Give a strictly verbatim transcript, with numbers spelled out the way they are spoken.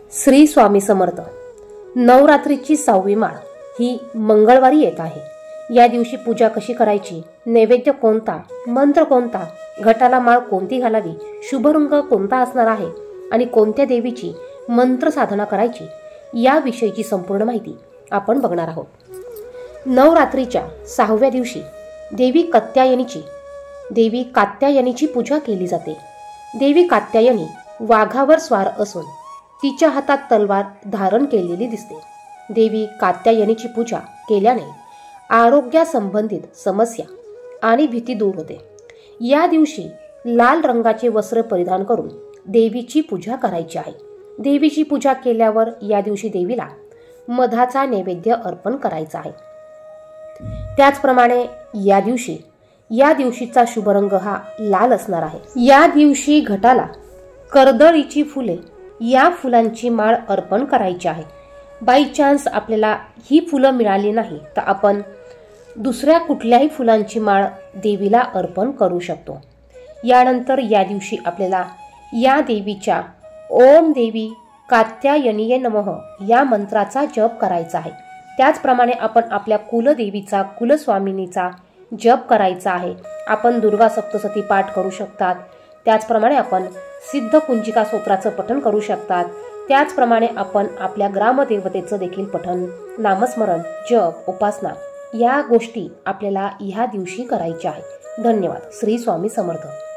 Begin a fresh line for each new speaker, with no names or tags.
श्री स्वामी समर्थ. नवरात्रीची सहावी माळ ही मंगळवारी येत आहे. या दिवशी पूजा कशी करायची, नैवेद्य कोणता, मंत्र कोणता, घटाला माळ कोणती घालावी, शुभ रंग कोणता असणार आहे आणि कोणत्या देवीची मंत्र साधना करायची याविषयीची संपूर्ण माहिती आपण बघणार आहोत. नवरात्रीच्या सहाव्या दिवशी देवी कात्यायनीची देवी कात्यायनीची पूजा केली जाते. देवी कात्यायनी वाघावर स्वार असून तिच्या हातात तलवार धारण केलेली दिसते. देवी कात्यायनीची पूजा केल्याने आरोग्यासंबंधित समस्या आणि भीती दूर होते. या दिवशी लाल रंगाचे वस्त्र परिधान करून देवीची पूजा करायची आहे. देवीची पूजा केल्यावर या दिवशी देवीला मधाचा नैवेद्य अर्पण करायचा आहे. त्याचप्रमाणे या दिवशी या दिवशीचा शुभ रंग हा लाल असणार आहे. या दिवशी घटाला कर्दळीची फुले या फुलांची माळ अर्पण करायची आहे. बाय चान्स आपल्याला ही फुलं मिळाली नाही तर आपण दुसऱ्या कुठल्याही फुलांची माळ देवीला अर्पण करू शकतो. यानंतर या दिवशी आपल्याला या देवीच्या ओम देवी कात्यायनीये नमः या मंत्राचा जप करायचा आहे. त्याचप्रमाणे आपण आपल्या कुलदेवीचा कुलस्वामिनीचा जप करायचा आहे. आपण दुर्गा सप्तशती पाठ करू शकतात. त्याचप्रमाणे आपण सिद्ध कुंजिका स्तोत्राचं पठण करू शकतात. त्याचप्रमाणे आपण आपल्या ग्रामदेवतेचं देखील पठण, नामस्मरण, जप, उपासना या गोष्टी आपल्याला ह्या दिवशी करायच्या आहेत. धन्यवाद. श्री स्वामी समर्थ.